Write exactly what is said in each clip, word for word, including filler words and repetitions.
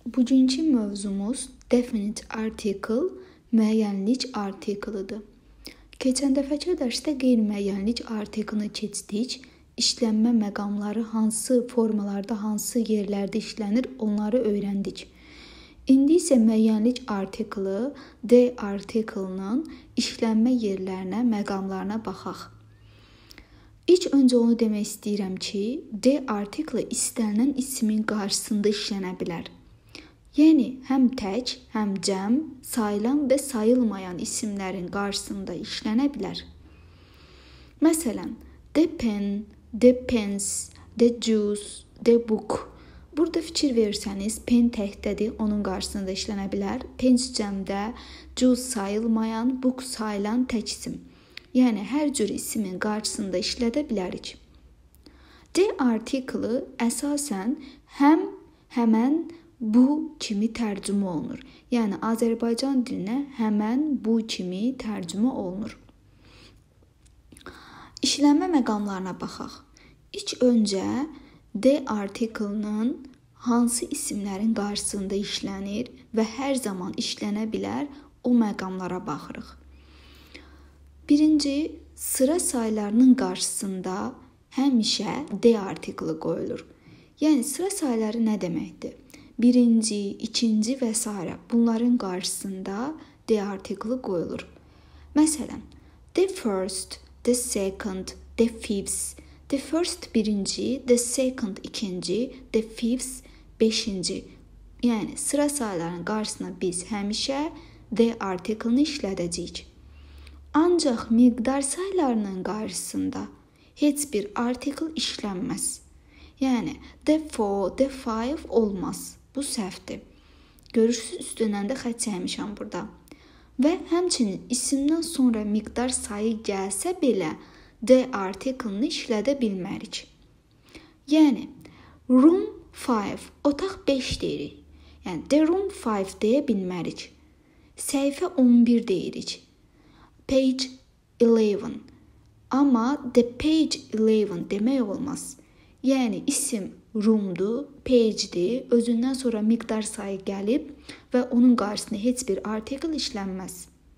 Bugünkü mövzumuz definite article, müəyyənlik artiklıdır. Keçən dəfəki dərsdə qeyri-müəyyənlik artiklını keçdik. İşlənmə məqamları hansı formalarda, hansı yerlərdə işlənir, onları öyrəndik. İndi isə müəyyənlik artiklı, de artiklının işlənmə yerlərinə, məqamlarına baxaq. İlk öncə onu demək istəyirəm ki, de artiklı istənilən ismin qarşısında işlənə bilər. Yəni, həm tək, həm cəm, sayılan və sayılmayan isimlərin qarşısında işlənə bilər. Məsələn, the pen, the pens, the juice, the book. Burada fikir verirsəniz, pen təkdədir, onun qarşısında işlənə bilər. Pens cəmdə, juice sayılmayan, book sayılan tək isim. Yəni, hər cür isimin qarşısında işlədə bilərik. De artiklı əsasən həm, həmən, bu kimi tərcümə olunur. Yəni, Azərbaycan dilinə həmən, bu kimi tərcümə olunur. İşlənmə məqamlarına baxaq. İlk öncə de artiklının hansı isimlərin qarşısında işlənir və hər zaman işlənə bilər, o məqamlara baxırıq. Birinci, sıra saylarının qarşısında həmişə de artiklı qoyulur. Yəni, sıra sayları nə deməkdir? Birinci, ikinci və s. bunların qarşısında de artiklı qoyulur. Məsələn, the first, the second, the fifth. The first birinci, the second ikinci, the fifth beşinci. Yəni, sıra saylarının qarşısına biz həmişə de artiklını işlədəcəyik. Ancaq miqdar saylarının qarşısında heç bir artikl işlənməz. Yəni, the four, the five olmaz. Bu səhvdir. Görürsünüz, üstündən də xətt çəkmişəm burada. Və həmçinin isimdən sonra miqdar sayı gəlsə belə de artiklını işlədə bilmərik. Yəni, room five, otaq beş deyirik. Yəni, the room five deyə bilmərik. Səhifə on bir deyirik. Page eleven. Amma the page eleven demək olmaz. Yəni, isim roomdur, page'dir, özündən sonra miqdar sayı gəlib və onun qarşısında heç bir artikl işlənməz.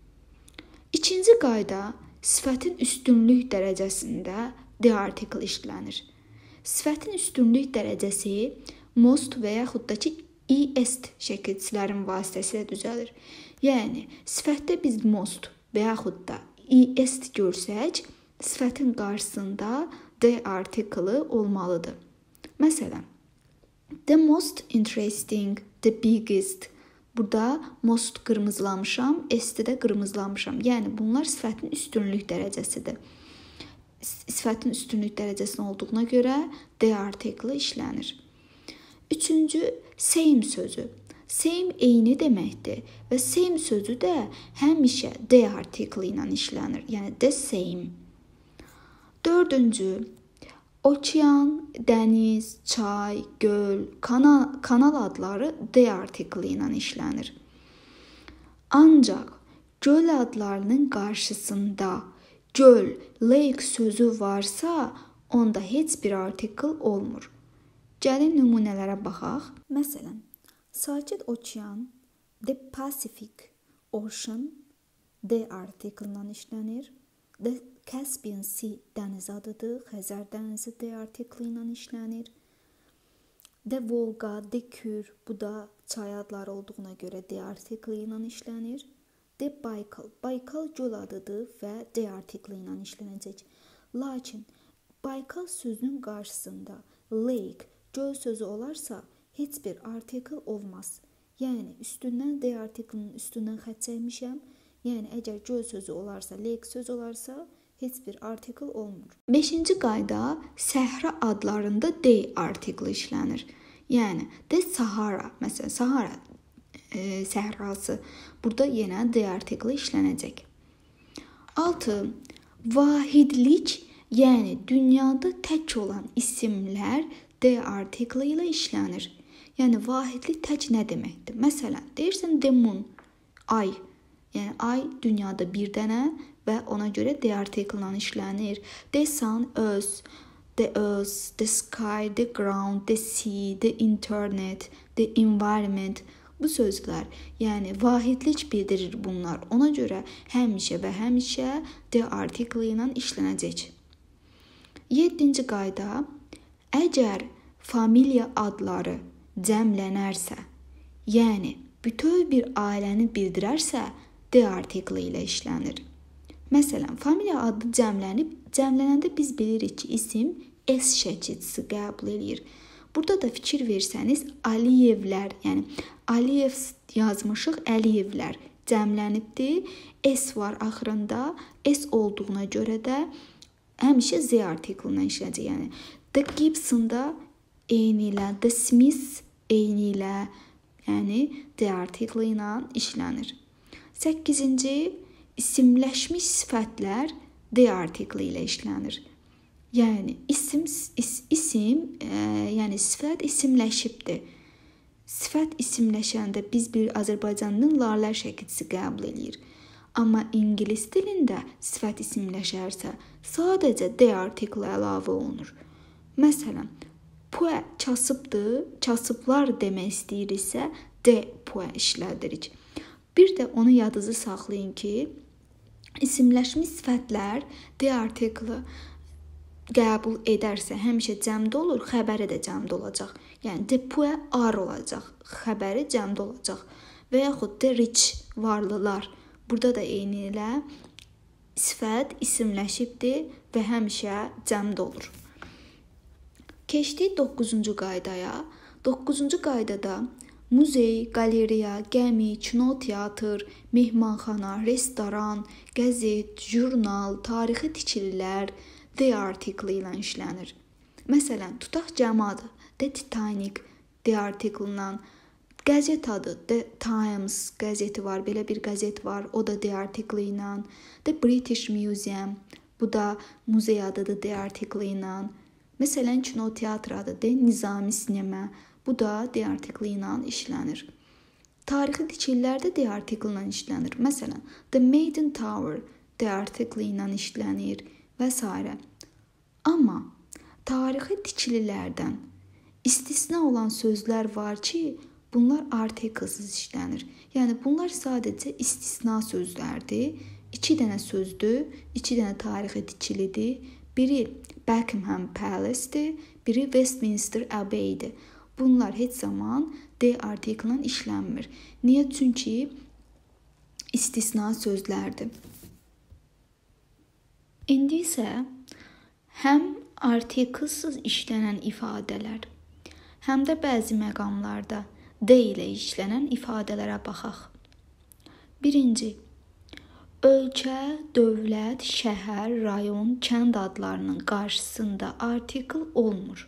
İkinci qayda, sifətin üstünlük dərəcəsində de artikl işlənir. Sifətin üstünlük dərəcəsi most və yaxud da ki, est şəkilçilərin vasitəsilə düzəlir. Yəni, sifətdə biz most və yaxud da est görsək, sifətin qarşısında de artiklı olmalıdır. Məsələn, the most interesting, the biggest. Burada most qırmızılamışam, esti də qırmızılamışam. Yəni, bunlar sifətin üstünlük dərəcəsidir. Sifətin üstünlük dərəcəsinin olduğuna görə de artiklı işlənir. Üçüncü, same sözü. Same eyni deməkdir və same sözü də həmişə de artiklı ilə işlənir. Yəni, the same. Dördüncü, okean, dəniz, çay, göl, kanal, kanal adları de artiklı ilə işlənir. Ancaq göl adlarının qarşısında göl, lake sözü varsa, onda heç bir artikl olmur. Gəlin nümunələrə baxaq. Məsələn, Sakit okean, the Pacific Ocean de artiklı ilə işlənir. The Caspian Sea dəniz adıdır, Xəzər dənizi de artiklı ilə işlənir. The Volga, the Kür, bu da çay adları olduğuna görə de artiklı ilə işlənir. The Baykal, Baykal göl adıdır və de artiklı ilə işlənəcək. Lakin Baykal sözünün qarşısında lake, göl sözü olarsa, heç bir artikl olmaz. Yəni, üstündən de artiklının üstündən xətt çəkmişəm. Yəni, əgər göl sözü olarsa, lake sözü olarsa, heç bir artikl olmur. Beşinci qayda, səhra adlarında de artiklı işlənir. Yəni, the Sahara, məsələn, Sahara e, səhrası. Burada yenə de artiklı işlənəcək. Altı, vahidlik, yəni dünyada tək olan isimlər de artiklı ilə işlənir. Yəni, vahidlik tək nə deməkdir? Məsələn, deyirsən the moon, ay. Yəni, ay dünyada bir dənə və ona görə de artiklı ilə işlənir. The sun, öz, the earth, the sky, the ground, the sea, the internet, the environment. Bu sözlər, yəni vahidlik bildirir bunlar. Ona görə həmişə və həmişə the article ilə işlənəcək. yeddinci qayda, əgər familiya adları cəmlənərsə, yəni bütöv bir ailəni bildirərsə, the article ilə işlənir. Məsələn, familiya adı cəmlənib, cəmlənəndə biz bilirik ki, isim S şəkilçisi qəbul edir. Burada da fikir versəniz, Aliyevlər, yəni Aliyev yazmışıq, Əliyevlər cəmlənibdir. S var axırında. S olduğuna görə də həmişə Z article ilə işlənəcək. Yəni The Gibson-da eyni ilə, The Smith eyni ilə, yəni the article ilə işlənir. səkkizinci isimləşmiş sifətlər the article ilə işlənir. Yəni isim is, isim, e, yəni sifət isimləşibdir. Sifət isimləşəndə biz bir Azərbaycanlının Lalər şəkilçisi qəbul edir. Amma ingilis dilində sifət isimləşərsə, sadəcə the article əlavə olunur. Məsələn, pue kasıbdır, kasıblar demək istəyirsə, de pue işlədirik. Bir də onu yadınızı saxlayın ki, isimləşmiş sifətlər the article qəbul edərsə həmişə cəmdə olur, xəbəri də cəmdə olacaq. Yəni de pue ar olacaq, xəbəri cəmdə olacaq. Və yaxud de rich, varlılar. Burada da eyni ilə sifət isimləşibdir və həmişə cəmdə olur. Keçdik doqquzuncu qaydaya. doqquzuncu qaydada muzey, qaleriya, gəmi, kino, teatr, mehmanxana, restoran, qəzet, jurnal, tarixi tikililər the article ilə işlənir. Məsələn, tutaq gəmi adı The Titanic the article ilə, qəzet adı The Times qəzeti var, belə bir qəzet var, o da the article ilə, The British Museum, bu da muzey adıdır the article ilə. Məsələn, kino, teatr adı The Nizami Sinema, bu da the article ilə işlənir. Tarixi tikililərdə the article ilə işlənir. Məsələn, The Maiden Tower the article ilə işlənir və s. Amma tarixi tikililərdən istisna olan sözlər var ki, bunlar artiklesız işlənir. Yəni bunlar sadəcə istisna sözlərdir. İki dənə sözdür, iki dənə tarixi tikilidir. Biri Buckingham Palace-dir, biri Westminster Abbey-dir. Bunlar heç zaman the article ilə işlənmir. Niyə? Çünki istisna sözlərdir. İndi isə həm artiklsız işlənən ifadələr, həm də bəzi məqamlarda de ilə işlənən ifadələrə baxaq. Birinci, ölkə, dövlət, şəhər, rayon, kənd adlarının qarşısında artikl olmur.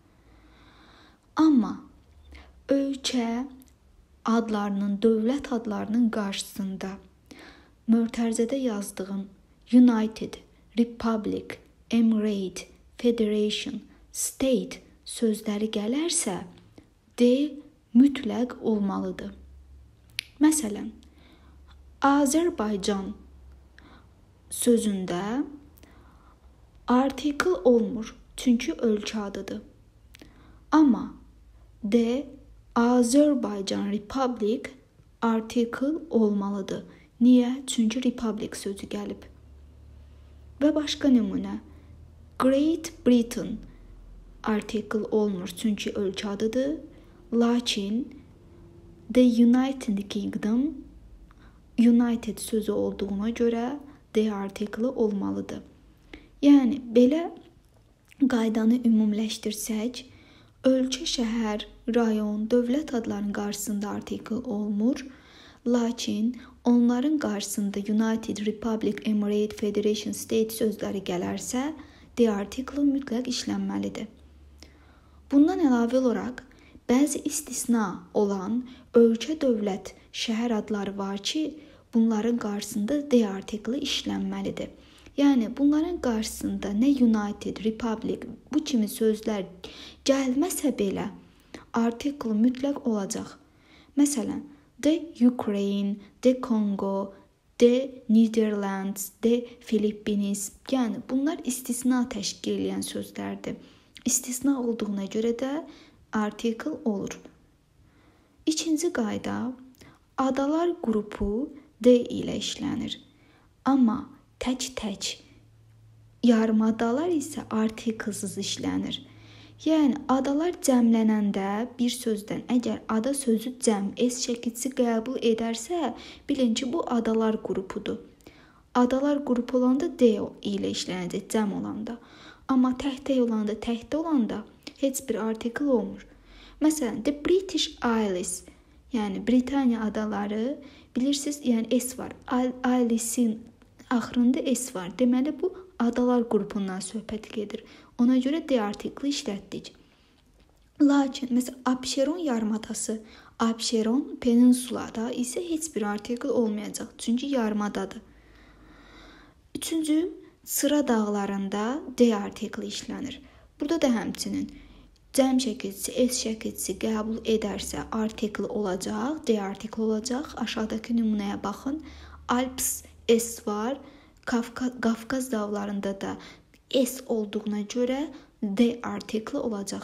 Amma ölkə adlarının, dövlət adlarının qarşısında mötərizədə yazdığım United, Republic, Emirate, Federation, State sözləri gələrsə, de mütləq olmalıdır. Məsələn, Azərbaycan sözündə artikl olmur, çünki ölkə adıdır. Amma de Azərbaycan Republic artikl olmalıdır. Niyə? Çünki Republic sözü gəlib. Və başqa nümunə, Great Britain artikl olmur, çünki ölkə adıdır. Lakin The United Kingdom United sözü olduğuna görə de artiklı olmalıdır. Yəni belə qaydanı ümumiləşdirsək, ölkə, şəhər, rayon, dövlət adlarının qarşısında artikl olmur, lakin onların qarşısında United, Republic, Emirate, Federation, State sözləri gələrsə, de artiklı mütləq işlənməlidir. Bundan əlavə olaraq, bəzi istisna olan ölkə, dövlət, şəhər adları var ki, bunların qarşısında de artiklı işlənməlidir. Yəni, bunların qarşısında nə United, Republic, bu kimi sözlər gəlməsə belə, artikl mütləq olacaq. Məsələn, de Ukraine, de Congo, de Netherlands, de Philippines, yəni bunlar istisna təşkil edən sözlərdir. İstisna olduğuna görə də artikl olur. İkinci qayda, adalar qrupu D ilə işlənir. Amma tək-tək yarımadalar isə artiklsız işlənir. Yəni, adalar cəmlənəndə bir sözdən əgər ada sözü cəm, es şəkilsi qəbul edərsə, bilin ki, bu adalar qrupudur. Adalar qrupu olanda D ilə işlənəcək, cəm olanda. Amma tək-tək olanda, təkdə olanda heç bir artikl olmur. Məsələn, The British Isles, yəni Britaniya adaları, bilirsiniz, yəni S var. Isles'in axırında S var. Deməli, bu adalar qrupundan söhbət gedir. Ona görə D artikli işlətdik. Lakin, məsələn, Abşeron yarımadası, Abşeron peninsulada isə heç bir artikl olmayacaq. Çünki yarımadadır. Üçüncü, sıra dağlarında D artikli işlənir. Burada da həmçinin cəm şəkilsi, es şəkilsi qəbul edərsə artikl olacaq, D artikli olacaq. Aşağıdakı nümunəyə baxın. Alps S var. Qafqaz, Qafqaz dağlarında da S olduğuna görə D artikli olacaq.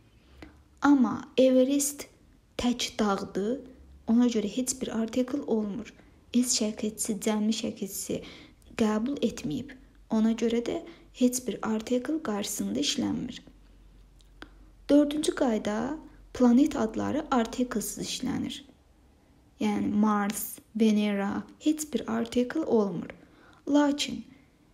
Amma Everest tək dağdır. Ona görə heç bir artikl olmur. S şəkilsi, cəmli şəkilsi qəbul etməyib. Ona görə də heç bir artikl qarşısında işlənmir. Dördüncü qayda, planet adları artiklsız işlənir. Yəni Mars, Venera heç bir artikl olmur. Lakin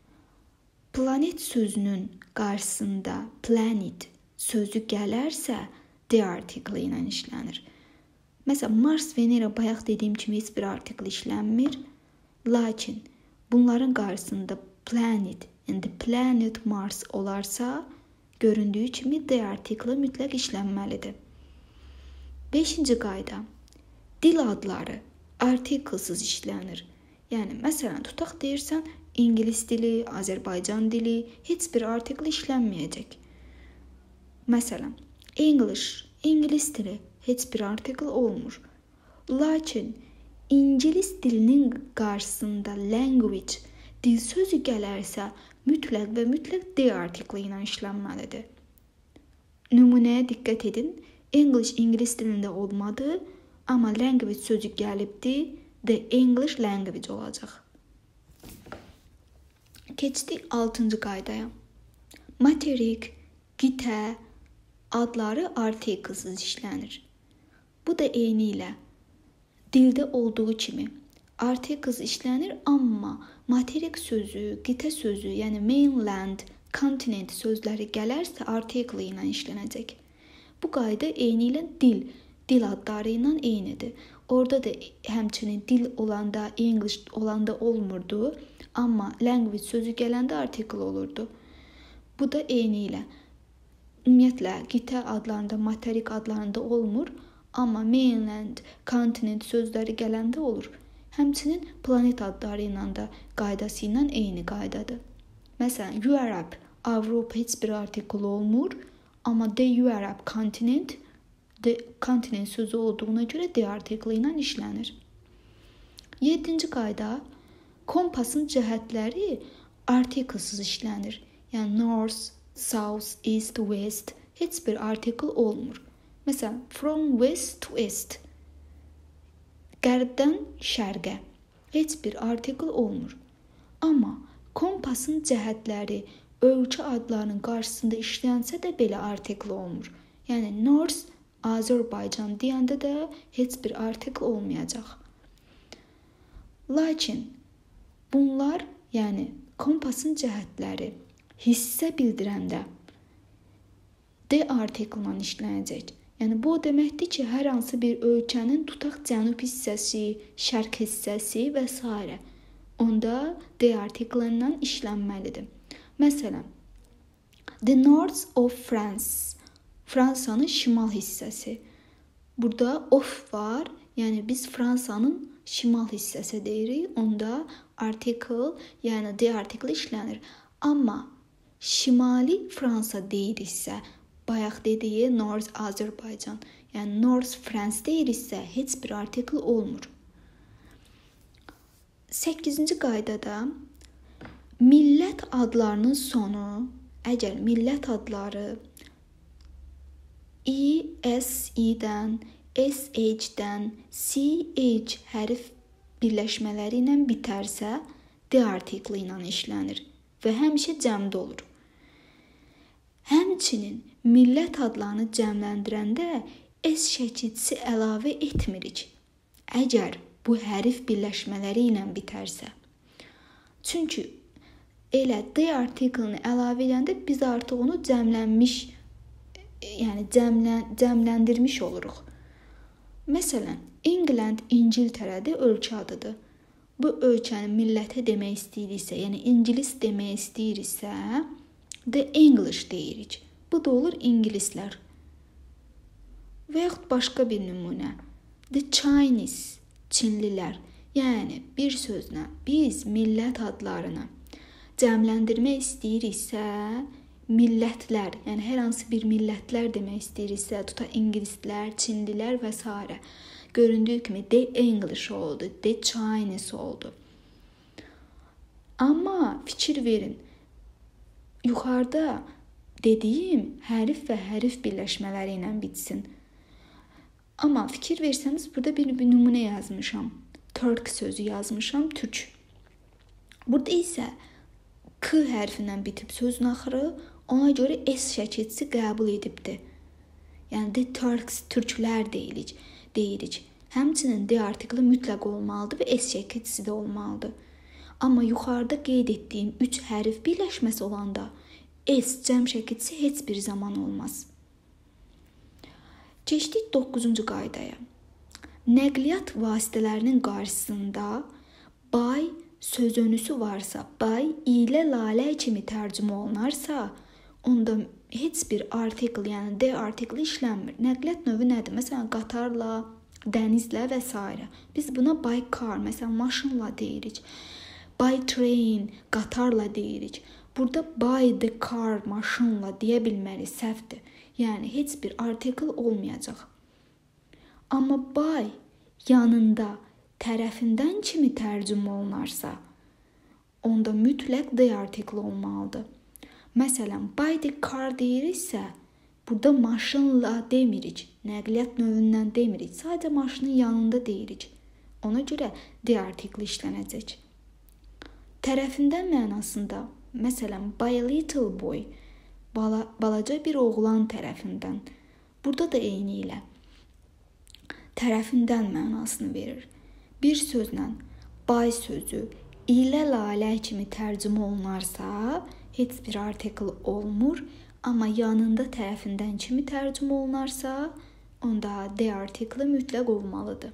planet sözünün qarşısında planet sözü gələrsə D artikli ilə işlənir. Məsələn, Mars, Venera bayaq dediyim kimi heç bir artikl işlənmir. Lakin bunların qarşısında planet, and the planet Mars olarsa, göründüyü kimi D artikli mütləq işlənməlidir. Beşinci qayda, dil adları artiklsız işlənir. Yəni, məsələn, tutaq deyirsən, İngilis dili, Azərbaycan dili heç bir artikl işlənməyəcək. Məsələn, English, İngilis dili heç bir artikl olmur. Lakin İngilis dilinin qarşısında language, dil sözü gələrsə, mütləq və mütləq D artikli ilə işlənməlidir. Nümunəyə diqqət edin. English İngilis dilində olmadı, amma language sözü gəlibdi, The English language olacaq. Keçdik altıncı qaydaya. Materik, qitə adları artiklsız işlənir. Bu da eyni ilə dildə olduğu kimi artiklsız işlənir, amma materik sözü, qitə sözü, yəni mainland, continent sözləri gələrsə artikli ilə işlənəcək. Bu qayda eyni ilə dil, dil adları ilə eynidir. Orada da həmçinin dil olanda, English olanda olmurdu, amma language sözü gələndə artikl olurdu. Bu da eyni ilə. Ümumiyyətlə, qitə adlarında, materik adlarında olmur, amma mainland, continent sözləri gələndə olur. Həmçinin planet adları ilə də qaydası ilə eyni qaydadır. Məsələn, Europe, Avropa heç bir artikl olmur, amma The Europe continent, The continent sözü olduğuna görə D artikli ilə işlənir. Yeddinci qayda, kompasın cəhətləri artiklsız işlənir. Yəni north, south, east, west heç bir artikl olmur. Məsələn, from west to east, qərbdən şərqə heç bir artikl olmur. Amma kompasın cəhətləri ölkə adlarının qarşısında işlənsə də belə artikl olmur. Yəni north, Azərbaycan deyəndə də heç bir artikl olmayacaq. Lakin bunlar, yəni kompasın cəhətləri hissə bildirəndə D artikllə işlənəcək. Yəni bu o deməkdir ki, hər hansı bir ölkənin tutaq cənub hissəsi, şərq hissəsi və s. onda D artikli ilə işlənməlidir. Məsələn, The north of France, Fransanın şimal hissəsi. Burada of var, yəni biz Fransanın şimal hissəsi deyirik, onda artikl, yəni D artikli işlənir. Amma şimali Fransa deyiriksə, bayaq dediyi North Azərbaycan, yəni North France deyiriksə, heç bir artikl olmur. səkkizinci qaydada millət adlarının sonu, əgər millət adları I, S, I-dən, sh-dən ch hərf birləşmələri ilə bitərsə, D artikli ilə işlənir və həmişə cəmdə olur. Həmçinin millət adlarını cəmləndirəndə S şəkilçisi əlavə etmirik, əgər bu hərf birləşmələri ilə bitərsə. Çünki elə D artiklini əlavə edəndə biz artıq onu cəmlənmiş, yəni cəmlən, cəmləndirmiş oluruq. Məsələn, England İngiltərədə ölkə adıdır. Bu ölkənin milləti demək istəyiriksə, yəni İngilis demək istəyiriksə, The English deyirik. Bu da olur ingilislər. Və yaxud başqa bir nümunə. The Chinese, Çinlilər. Yəni bir sözlə biz millət adlarını cəmləndirmək istəyiriksə, millətlər, yəni hər hansı bir millətlər demək istəyiriksə, tuta ingilislər, çinlilər və s. Göründüyü kimi The English oldu, The Chinese oldu. Amma fikir verin, yuxarıda dediyim hərf və hərf birləşmələri ilə bitsin. Amma fikir versəniz, burada bir, bir nümunə yazmışam. Turk sözü yazmışam, türk. Burada isə K hərfindən bitib sözün axırı, ona görə S şəkilçisi qəbul edibdir. Yəni The Turks, türklər deyirik. deyirik. Həmçinin D artikli mütləq olmalıdır və S şəkilçisi də olmalıdır. Amma yuxarıda qeyd etdiyim üç hərf birləşməsi olanda S cəm şəkilçisi heç bir zaman olmaz. Keçdik doqquzuncu qaydaya. Nəqliyyat vasitələrinin qarşısında by sözönüsü varsa, by ilə lalə kimi tərcümə olunarsa, onda heç bir artikl, yəni D artikli işlənmir. Nəqliyyat növü nədir? Məsələn, qatarla, dənizlə və s. Biz buna by car, məsələn, maşınla deyirik. By train, qatarla deyirik. Burada by the car, maşınla deyə bilmərik, səhvdir. Yəni heç bir artikl olmayacaq. Amma by yanında tərəfindən kimi tərcümə olunarsa, onda mütləq D artikli olmalıdır. Məsələn, by the car deyiriksə, burada maşınla demirik, nəqliyyat növündən demirik, sadəcə maşının yanında deyirik. Ona görə D artikli işlənəcək. Tərəfindən mənasında, məsələn, by a little boy, bala, balaca bir oğlan tərəfindən. Burada da eyni ilə tərəfindən mənasını verir. Bir sözlə by sözü ilə lalə kimi tərcümə olunarsa, heç bir artikl olmur, amma yanında tərəfindən kimi tərcümə olunarsa, onda D artikli mütləq olmalıdır.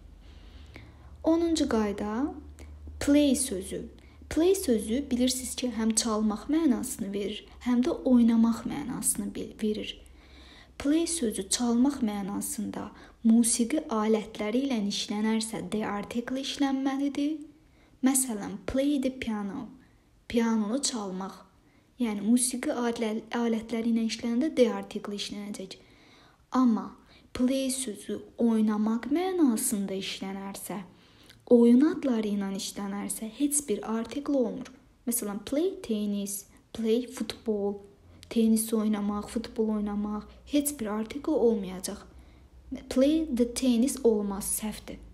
onuncu qayda, play sözü. Play sözü bilirsiniz ki, həm çalmaq mənasını verir, həm də oynamaq mənasını verir. Play sözü çalmaq mənasında musiqi alətləri ilə işlənərsə D artikli işlənməlidir. Məsələn, play the piano, pianonu çalmaq. Yəni musiqi alətləri ilə işlənəndə D artikli işlənəcək. Amma play sözü oynamaq mənasında işlənərsə, oyun adları ilə işlənərsə heç bir artikl olmur. Məsələn, play tennis, play futbol, tenis oynamaq, futbol oynamaq, heç bir artikl olmayacaq. Play the tennis olmaz, səhvdir.